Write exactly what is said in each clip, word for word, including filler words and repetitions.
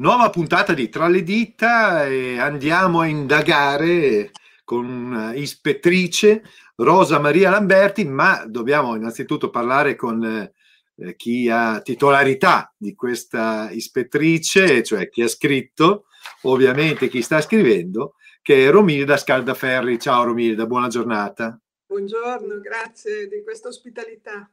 Nuova puntata di Tra le dita e andiamo a indagare con un'ispettrice, Rosa Maria Lamberti, ma dobbiamo innanzitutto parlare con eh, chi ha titolarità di questa ispettrice, cioè chi ha scritto, ovviamente chi sta scrivendo, che è Romilda Scaldaferri. Ciao Romilda, buona giornata. Buongiorno, grazie di questa ospitalità.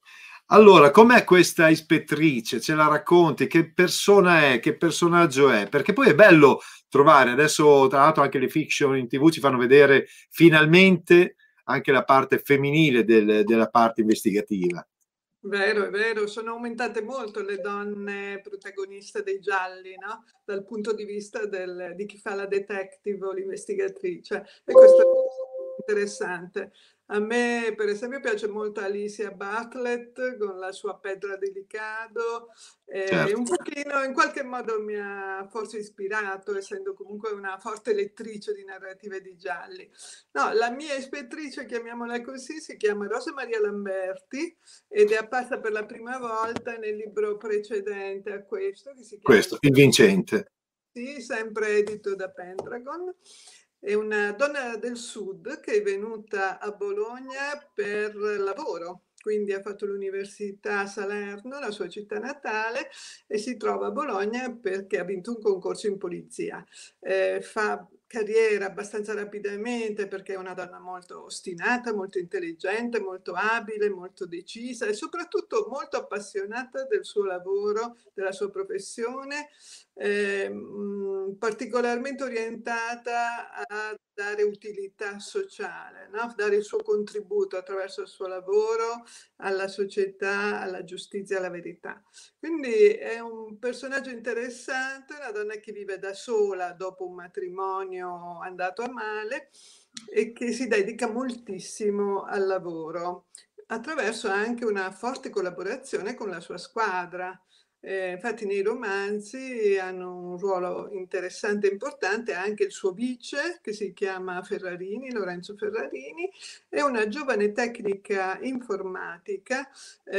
Allora, com'è questa ispettrice? Ce la racconti? Che persona è? Che personaggio è? Perché poi è bello trovare, adesso tra l'altro anche le fiction in tivù ci fanno vedere finalmente anche la parte femminile del, della parte investigativa. Vero, è vero, sono aumentate molto le donne protagoniste dei gialli, no? Dal punto di vista del, di chi fa la detective o l'investigatrice. E questo è interessante. A me, per esempio, piace molto Alicia Bartlett con la sua Pedra di Licado, e un Certo. pochino, in qualche modo mi ha forse ispirato, essendo comunque una forte lettrice di narrative di gialli. No, la mia ispettrice, chiamiamola così, si chiama Rosa Maria Lamberti ed è apparsa per la prima volta nel libro precedente a questo, che si chiama Questo, il vincente. Sì, sempre edito da Pendragon. È una donna del sud che è venuta a Bologna per lavoro, quindi ha fatto l'università a Salerno, la sua città natale, e si trova a Bologna perché ha vinto un concorso in polizia. Eh, fa carriera abbastanza rapidamente perché è una donna molto ostinata, molto intelligente, molto abile, molto decisa e soprattutto molto appassionata del suo lavoro, della sua professione, eh, mh, particolarmente orientata a dare utilità sociale, no? Dare il suo contributo attraverso il suo lavoro alla società, alla giustizia, alla verità. Quindi è un personaggio interessante, una donna che vive da sola dopo un matrimonio andato a male e che si dedica moltissimo al lavoro, attraverso anche una forte collaborazione con la sua squadra. Eh, infatti nei romanzi hanno un ruolo interessante e importante anche il suo vice, che si chiama Ferrarini, Lorenzo Ferrarini, e una giovane tecnica informatica,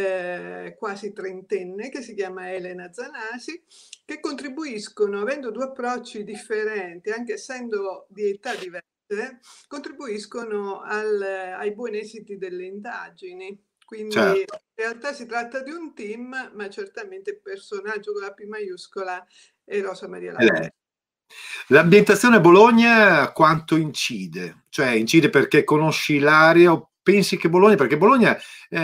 eh, quasi trentenne, che si chiama Elena Zanasi, che contribuiscono, avendo due approcci differenti, anche essendo di età diverse, contribuiscono al, ai buoni esiti delle indagini. Quindi Certo. in realtà si tratta di un team, ma certamente il personaggio con la P maiuscola è Rosa Maria Lamberti. L'ambientazione a Bologna quanto incide? Cioè incide perché conosci l'area o pensi che Bologna, perché Bologna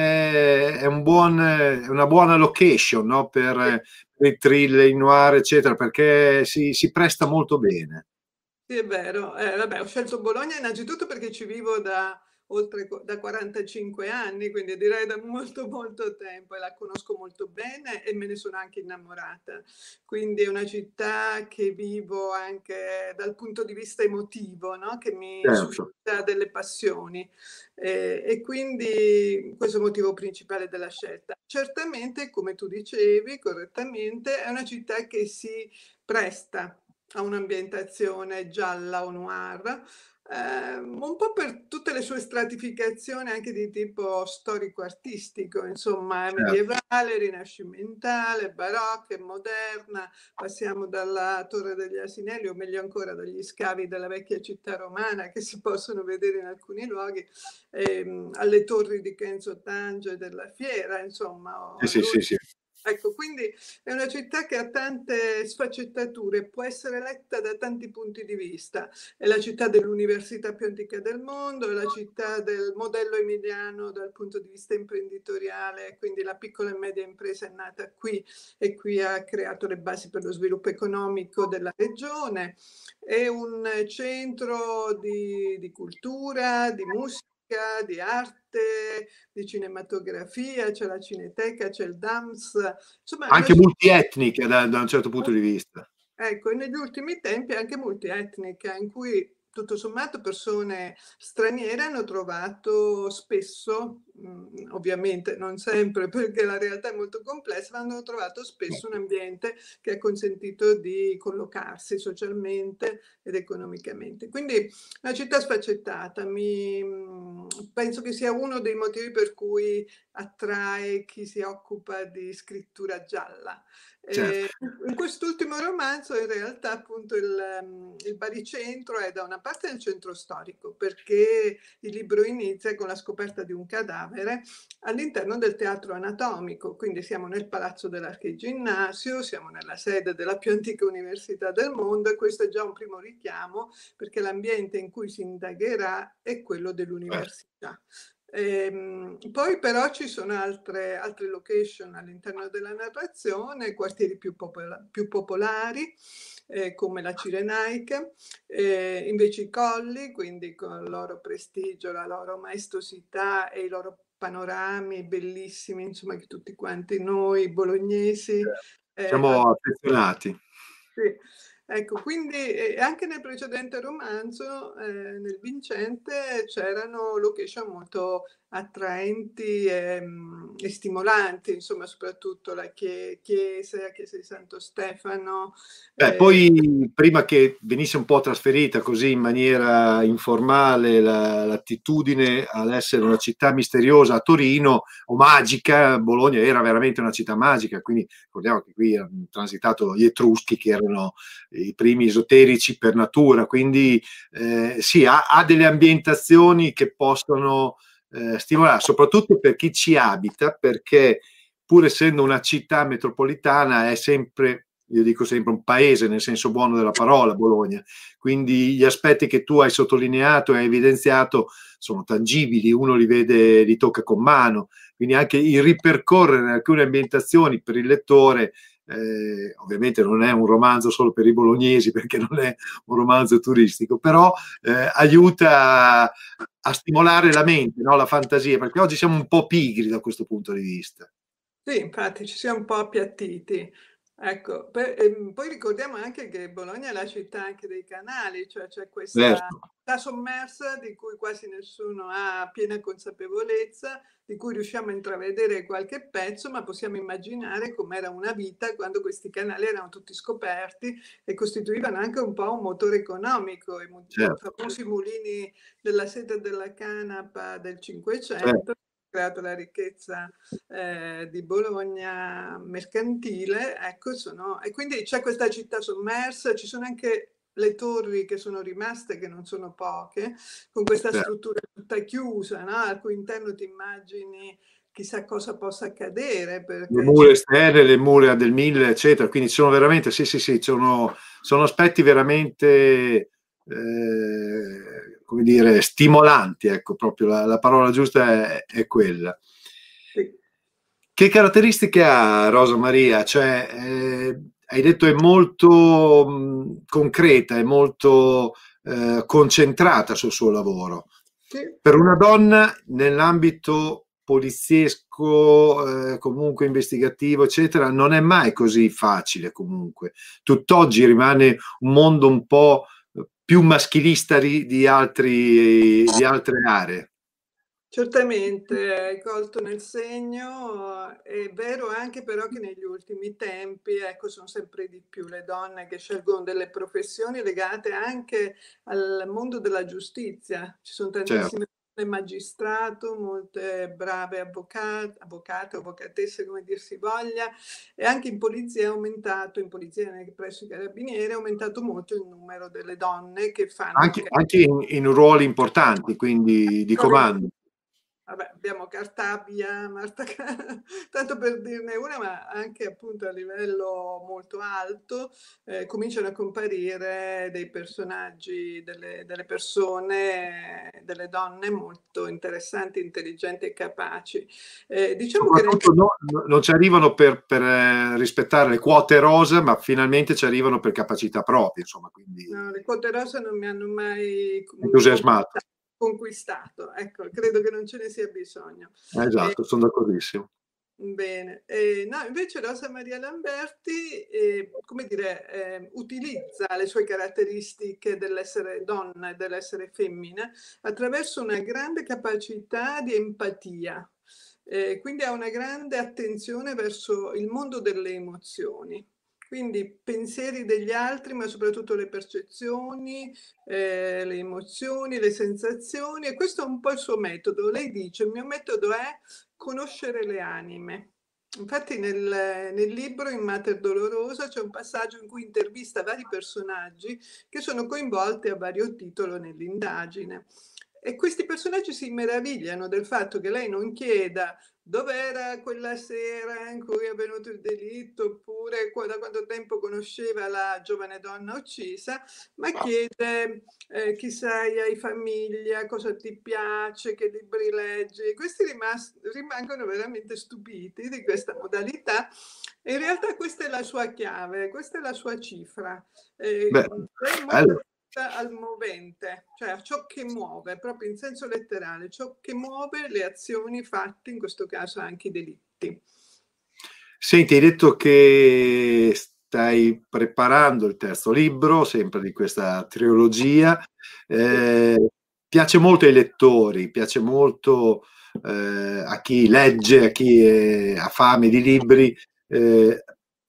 eh, è, un buon, è una buona location, no? Per, Sì. per i thriller, i noir, eccetera, perché si, si presta molto bene. Sì, è vero. Eh, vabbè, ho scelto Bologna innanzitutto perché ci vivo da oltre da quarantacinque anni, quindi direi da molto molto tempo e la conosco molto bene e me ne sono anche innamorata. Quindi è una città che vivo anche dal punto di vista emotivo, no? Che mi Certo. suscita delle passioni. Eh, e quindi questo è il motivo principale della scelta. Certamente, come tu dicevi correttamente, è una città che si presta a un'ambientazione gialla o noir, ehm, un po' per tutte le sue stratificazioni anche di tipo storico-artistico, insomma, Certo. medievale, rinascimentale, barocca e moderna. Passiamo dalla Torre degli Asinelli, o meglio ancora dagli scavi della vecchia città romana che si possono vedere in alcuni luoghi, ehm, alle torri di Kenzo Tange della Fiera, insomma, o Sì, sì, sì. Ecco, quindi è una città che ha tante sfaccettature, può essere letta da tanti punti di vista. È la città dell'università più antica del mondo, è la città del modello emiliano dal punto di vista imprenditoriale, quindi la piccola e media impresa è nata qui e qui ha creato le basi per lo sviluppo economico della regione. È un centro di, di cultura, di musica, di arte, di cinematografia, c'è la Cineteca, c'è il D A M S, insomma è una Anche città. multietnica da, da un certo punto di vista. Ecco, e negli ultimi tempi anche multietnica, in cui tutto sommato persone straniere hanno trovato spesso mh, ovviamente non sempre perché la realtà è molto complessa, ma hanno trovato spesso un ambiente che ha consentito di collocarsi socialmente ed economicamente. Quindi una città sfaccettata, mi, mh, penso che sia uno dei motivi per cui attrae chi si occupa di scrittura gialla. Certo. Eh, in quest'ultimo romanzo in realtà appunto il, um, il baricentro è da una parte nel centro storico, perché il libro inizia con la scoperta di un cadavere all'interno del teatro anatomico, quindi siamo nel palazzo dell'Archiginnasio, siamo nella sede della più antica università del mondo, e questo è già un primo richiamo perché l'ambiente in cui si indagherà è quello dell'università. Ehm, poi però ci sono altre, altre location all'interno della narrazione, quartieri più, popola più popolari, eh, come la Cirenaica, eh, invece i colli, quindi con il loro prestigio, la loro maestosità e i loro panorami bellissimi, insomma, che tutti quanti noi bolognesi eh, Siamo affezionati. sì, ecco, quindi eh, anche nel precedente romanzo, eh, nel Vincente, c'erano location molto attraenti e, mm, e stimolanti, insomma, soprattutto la chie chiesa, la chiesa di Santo Stefano. Beh, Eh, poi prima che venisse un po' trasferita così in maniera informale la, l'attitudine ad essere una città misteriosa a Torino o magica, Bologna era veramente una città magica, quindi ricordiamo che qui hanno transitato gli Etruschi che erano i primi esoterici per natura, quindi eh, sì, ha, ha delle ambientazioni che possono eh, stimolare, soprattutto per chi ci abita, perché pur essendo una città metropolitana è sempre, io dico sempre, un paese nel senso buono della parola, Bologna, quindi gli aspetti che tu hai sottolineato e hai evidenziato sono tangibili, uno li vede, li tocca con mano, quindi anche il ripercorrere alcune ambientazioni per il lettore, eh, ovviamente non è un romanzo solo per i bolognesi perché non è un romanzo turistico, però eh, aiuta a, a stimolare la mente, no? La fantasia, perché oggi siamo un po' pigri da questo punto di vista. Sì, infatti ci siamo un po' appiattiti. Ecco, pe ehm, poi ricordiamo anche che Bologna è la città anche dei canali, cioè c'è questa Certo. città sommersa di cui quasi nessuno ha piena consapevolezza, di cui riusciamo a intravedere qualche pezzo, ma possiamo immaginare com'era una vita quando questi canali erano tutti scoperti e costituivano anche un po' un motore economico. I, mu i Certo, famosi mulini della seta e della canapa del certo. Cinquecento creato la ricchezza eh, di Bologna mercantile, ecco, sono, e quindi c'è questa città sommersa, ci sono anche le torri che sono rimaste, che non sono poche, con questa Certo. struttura tutta chiusa, no? Al cui interno ti immagini chissà cosa possa accadere. Le Perché mura esterne, le mura del mille, eccetera, quindi sono veramente, sì, sì, sì, sono, sono aspetti veramente, eh, come dire, stimolanti, ecco, proprio la, la parola giusta è, è quella. sì. Che caratteristiche ha Rosa Maria? Cioè, eh, hai detto è molto mh, concreta, è molto eh, concentrata sul suo lavoro. Sì. Per una donna nell'ambito poliziesco, eh, comunque investigativo, eccetera, non è mai così facile comunque. Tutt'oggi rimane un mondo un po' più maschilista di, di, altri, di altre aree. Certamente, hai colto nel segno, è vero anche però che negli ultimi tempi, ecco, sono sempre di più le donne che scelgono delle professioni legate anche al mondo della giustizia. Ci sono Certo. tantissime donne magistrato, molte brave avvocate, avvocate, avvocatesse, come dir si voglia, e anche in polizia è aumentato, in polizia presso i carabinieri è aumentato molto il numero delle donne che fanno Anche, anche in, in ruoli importanti, quindi di comando. Vabbè, abbiamo Cartabia, Marta Ca tanto per dirne una, ma anche appunto a livello molto alto, ehm, cominciano a comparire dei personaggi, delle delle persone, delle donne molto interessanti, intelligenti e capaci. Ehm, diciamo che nel Soprattutto no, no, non ci arrivano per, per eh, rispettare le quote rosa, ma finalmente ci arrivano per capacità proprie, insomma, quindi no, le quote rosa non mi hanno mai mhmm, entusiasmato. conquistato, ecco, credo che non ce ne sia bisogno. Eh, E esatto, sono d'accordissimo. Bene. Ehm, no, invece Rosa Maria Lamberti, ehm, come dire, ehm, utilizza le sue caratteristiche dell'essere donna e dell'essere femmina attraverso una grande capacità di empatia. Ehm, quindi ha una grande attenzione verso il mondo delle emozioni. Quindi pensieri degli altri, ma soprattutto le percezioni, ehm, le emozioni, le sensazioni, e questo è un po' il suo metodo. Lei dice: "Il mio metodo è conoscere le anime". Infatti nel, nel libro In Mater Dolorosa c'è un passaggio in cui intervista vari personaggi che sono coinvolti a vario titolo nell'indagine. E questi personaggi si meravigliano del fatto che lei non chieda dov'era quella sera in cui è avvenuto il delitto, oppure da quanto tempo conosceva la giovane donna uccisa, ma chiede eh, chi sei, hai famiglia, cosa ti piace, che libri leggi. Questi rimas- rimangono veramente stupiti di questa modalità. E in realtà questa è la sua chiave, questa è la sua cifra. Eh, Beh, lei è molto bello. attenta al movente, cioè a ciò che muove, proprio in senso letterale, ciò che muove le azioni fatte, in questo caso anche i delitti. Senti, hai detto che stai preparando il terzo libro, sempre di questa trilogia. Eh, piace molto ai lettori, piace molto eh, a chi legge, a chi è- ha fame di libri, eh,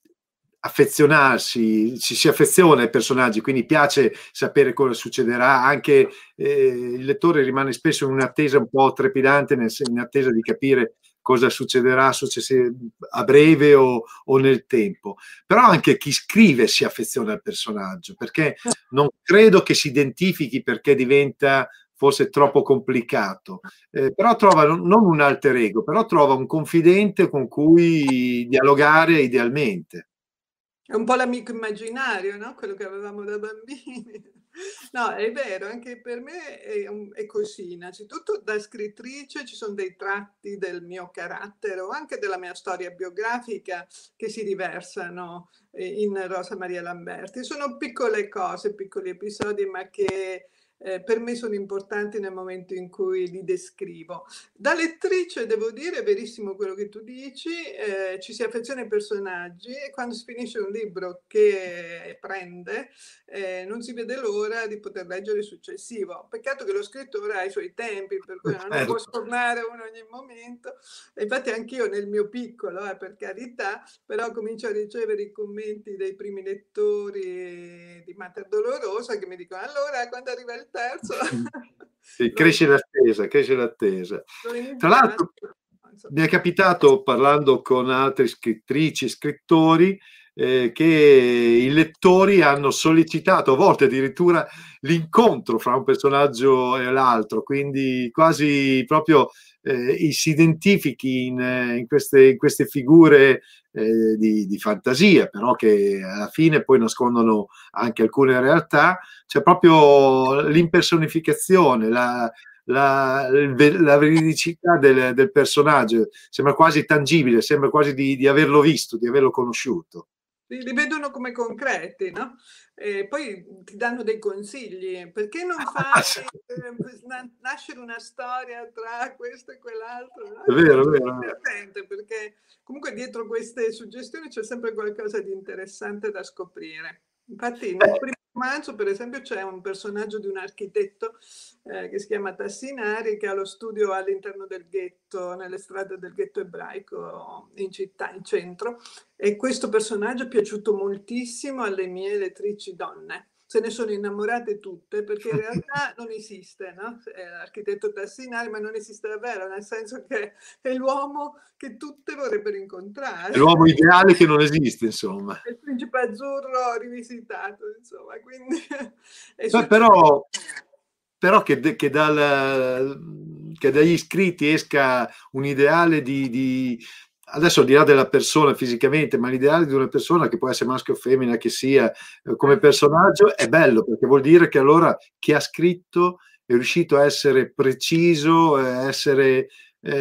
affezionarsi, ci si affeziona ai personaggi, quindi piace sapere cosa succederà. Anche eh, il lettore rimane spesso in un'attesa un po' trepidante, nel sen- in attesa di capire cosa succederà success- a breve o, o nel tempo. Però anche chi scrive si affeziona al personaggio, perché non credo che si identifichi perché diventa forse troppo complicato, eh, però trova non non un alter ego, però trova un confidente con cui dialogare idealmente. È un po' l'amico immaginario, no? Quello che avevamo da bambini. No, è vero, anche per me è, un- è così. Innanzitutto da scrittrice ci sono dei tratti del mio carattere o anche della mia storia biografica che si riversano eh, in Rosa Maria Lamberti. Sono piccole cose, piccoli episodi, ma che eh, per me sono importanti nel momento in cui li descrivo. Da lettrice devo dire, è verissimo quello che tu dici, eh, ci si affeziona ai personaggi e quando si finisce un libro che prende, eh, non si vede l'ora di poter leggere il successivo. Peccato che lo scrittore ha i suoi tempi, per cui non ne può Certo. sfornare uno ogni momento. E infatti anch'io nel mio piccolo, eh, per carità, però comincio a ricevere i commenti dei primi lettori di Mater Dolorosa che mi dicono allora quando arriva il terzo Sì, lo, cresce l'attesa, cresce l'attesa. lo Tra ringrazio. l'altro, mi è capitato, parlando con altre scrittrici e scrittori, eh, che i lettori hanno sollecitato a volte addirittura l'incontro fra un personaggio e l'altro, quindi quasi proprio eh, si identifichi in, eh, in queste, in queste figure eh, di, di fantasia, però che alla fine poi nascondono anche alcune realtà. C'è proprio l'impersonificazione, la, la, la veridicità del, del personaggio, sembra quasi tangibile, sembra quasi di, di averlo visto, di averlo conosciuto. Li, li vedono come concreti, no? E poi ti danno dei consigli. Perché non fai eh, na- nascere una storia tra questo e quell'altro? No? È È vero, è molto vero. divertente perché comunque dietro queste suggestioni c'è sempre qualcosa di interessante da scoprire. Infatti nel Eh, primo romanzo, per esempio, c'è un personaggio di un architetto eh, che si chiama Tassinari, che ha lo studio all'interno del ghetto, nelle strade del ghetto ebraico in città, in centro, e questo personaggio è piaciuto moltissimo alle mie lettrici donne. Se ne sono innamorate tutte perché in realtà non esiste, no? È l'architetto Tassinari, ma non esiste davvero, nel senso che è l'uomo che tutte vorrebbero incontrare. è l'uomo ideale che non esiste, insomma. È il principe azzurro rivisitato, insomma, quindi è Beh, successo. però, però che, de- che dal- che dagli scritti esca un ideale di, di- adesso al di là della persona fisicamente, ma l'ideale di una persona che può essere maschio o femmina che sia, eh, come personaggio è bello, perché vuol dire che allora chi ha scritto è riuscito a essere preciso, a essere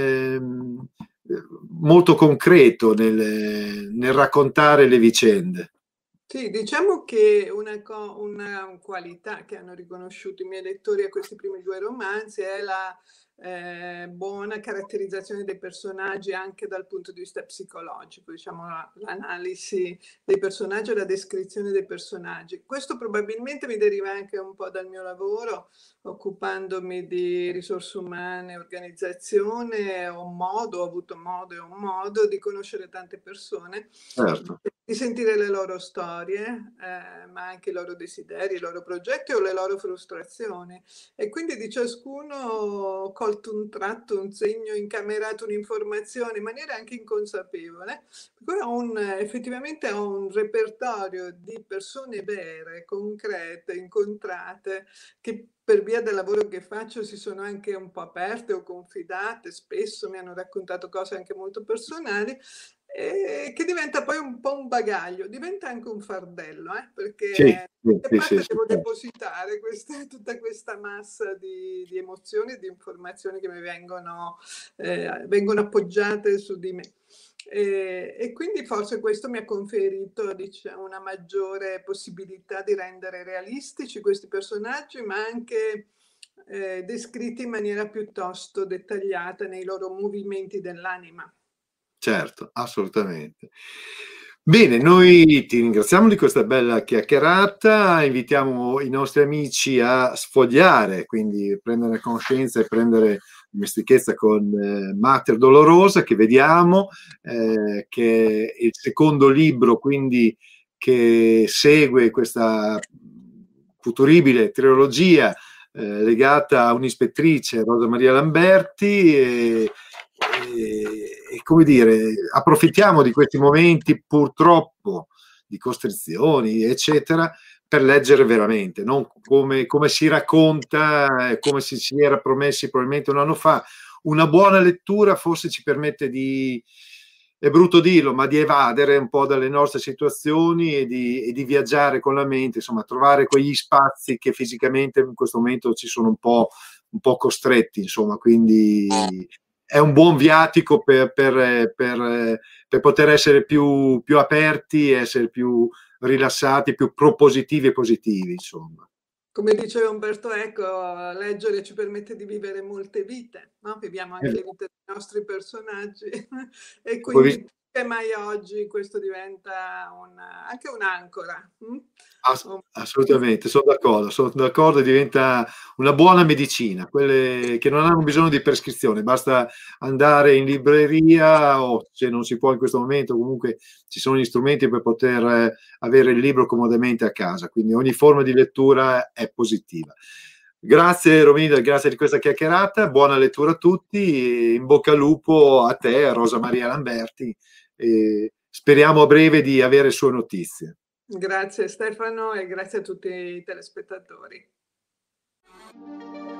ehm, molto concreto nel, nel raccontare le vicende. Sì, diciamo che una co una qualità che hanno riconosciuto i miei lettori a questi primi due romanzi è la, ehm, buona caratterizzazione dei personaggi anche dal punto di vista psicologico, diciamo la l'analisi dei personaggi e la descrizione dei personaggi. Questo probabilmente mi deriva anche un po' dal mio lavoro, occupandomi di risorse umane, organizzazione, ho modo ho avuto modo e ho modo di conoscere tante persone, Certo. di sentire le loro storie, ehm, ma anche i loro desideri, i loro progetti o le loro frustrazioni. E quindi di ciascuno ho colto un tratto, un segno, incamerato un'informazione in maniera anche inconsapevole. Per cui ho un effettivamente ho un repertorio di persone vere, concrete, incontrate, che per via del lavoro che faccio si sono anche un po' aperte o confidate, spesso mi hanno raccontato cose anche molto personali, ehm, che diventa poi un po' un bagaglio, diventa anche un fardello, eh, Sì, perché sì, da che sì, sì, parte sì, devo certo. depositare questa tutta questa massa di di emozioni e di informazioni che mi vengono ehm, vengono appoggiate su di me. Ehm, e quindi forse questo mi ha conferito, dicia una maggiore possibilità di rendere realistici questi personaggi, ma anche, ehm, descritti in maniera piuttosto dettagliata nei loro movimenti dell'anima. Certo, assolutamente. Bene, noi ti ringraziamo di questa bella chiacchierata, invitiamo i nostri amici a sfogliare, quindi prendere conoscenza e prendere dimestichezza con eh, Mater Dolorosa, che vediamo, eh, che è il secondo libro, quindi che segue questa futuribile trilogia eh, legata a un'ispettrice, Rosa Maria Lamberti, e, e, e come dire, approfittiamo di questi momenti purtroppo di costrizioni, eccetera, per leggere veramente, non come, come si racconta, come si, si era promessi probabilmente un anno fa. Una buona lettura forse ci permette di, è brutto dirlo, ma di evadere un po' dalle nostre situazioni e di, e di viaggiare con la mente, insomma, trovare quegli spazi che fisicamente in questo momento ci sono un po', un po' costretti, insomma, quindi è un buon viatico per, per, per, per poter essere più, più aperti, essere più rilassati, più propositivi e positivi, insomma. Come diceva Umberto Eco, leggere ci permette di vivere molte vite, no, viviamo È anche le vero. vite dei nostri personaggi e Poi quindi più che mai oggi questo diventa un anche un'ancora, mh? Ass Un assolutamente, son d'accordo, son d'accordo e diventa una buona medicina, quelle che non hanno bisogno di prescrizione, basta andare in libreria o se non si può in questo momento, comunque ci sono gli strumenti per poter eh, avere il libro comodamente a casa, quindi ogni forma di lettura è positiva. Grazie Romina, grazie di questa chiacchierata, buona lettura a tutti, e in bocca al lupo a te, a Rosa Maria Lamberti, e speriamo a breve di avere sue notizie. Grazie Stefano e grazie a tutti i telespettatori.